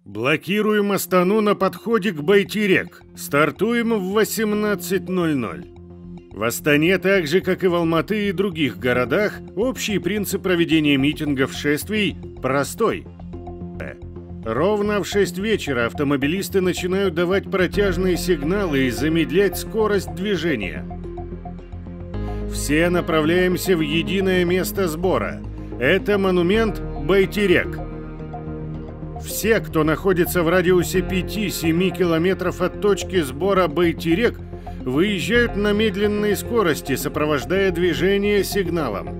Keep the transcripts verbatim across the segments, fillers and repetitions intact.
Блокируем Астану на подходе к Байтерек. Стартуем в восемнадцать ноль ноль. В Астане, так же как и в Алматы и других городах, общий принцип проведения митингов шествий простой. Ровно в шесть вечера автомобилисты начинают давать протяжные сигналы и замедлять скорость движения. Все направляемся в единое место сбора. Это монумент Байтерек. Все, кто находится в радиусе пяти-семи километров от точки сбора Байтерек, выезжают на медленной скорости, сопровождая движение сигналом.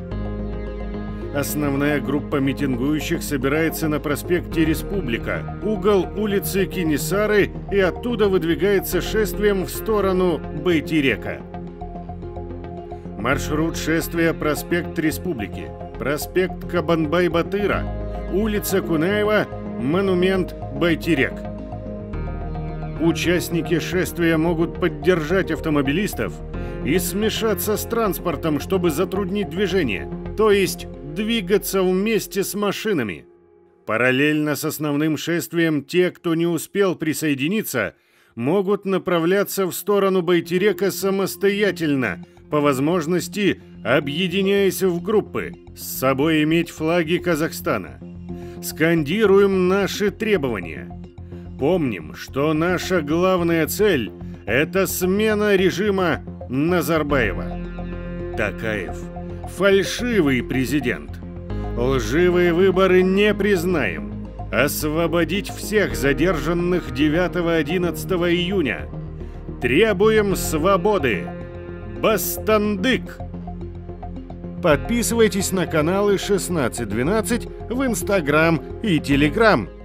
Основная группа митингующих собирается на проспекте Республика, угол улицы Кинисары, и оттуда выдвигается шествием в сторону Байтерека. Маршрут шествия: проспект Республики, проспект Кабанбай-Батыра, улица Кунаева, монумент Байтерек. Участники шествия могут поддержать автомобилистов и смешаться с транспортом, чтобы затруднить движение, то есть двигаться вместе с машинами. Параллельно с основным шествием те, кто не успел присоединиться, могут направляться в сторону Байтерека самостоятельно, по возможности объединяясь в группы, с собой иметь флаги Казахстана. Скандируем наши требования. Помним, что наша главная цель – это смена режима Назарбаева. Такаев – фальшивый президент. Лживые выборы не признаем. Освободить всех задержанных девятого-одиннадцатого июня. Требуем свободы. Бастандык! Подписывайтесь на каналы шестнадцать двенадцать в Инстаграм и Телеграм.